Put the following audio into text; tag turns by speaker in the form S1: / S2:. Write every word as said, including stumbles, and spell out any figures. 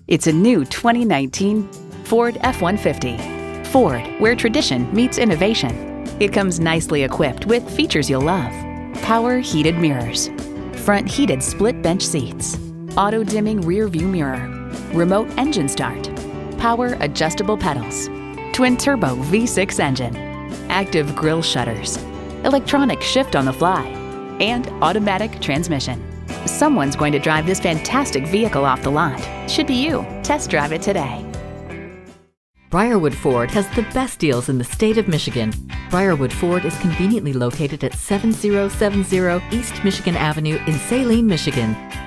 S1: It's a new twenty nineteen Ford F one fifty. Ford, where tradition meets innovation. It comes nicely equipped with features you'll love. Power heated mirrors, front heated split bench seats, auto dimming rear view mirror, remote engine start, power adjustable pedals, twin turbo V six engine, active grille shutters, electronic shift on the fly, and automatic transmission. Someone's going to drive this fantastic vehicle off the lot. Should be you. Test drive it today.
S2: Briarwood Ford has the best deals in the state of Michigan. Briarwood Ford is conveniently located at seven zero seven zero East Michigan Avenue in Saline, Michigan.